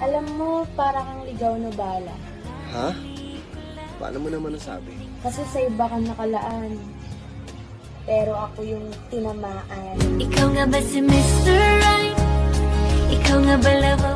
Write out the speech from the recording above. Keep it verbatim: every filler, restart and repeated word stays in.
Alam mo, para kang ligaw na bala. Ha? Paano mo naman nasabi? Kasi sa iba kang nakalaan. Pero ako yung tinamaan. Ikaw nga ba si mister Right? Ikaw nga ba love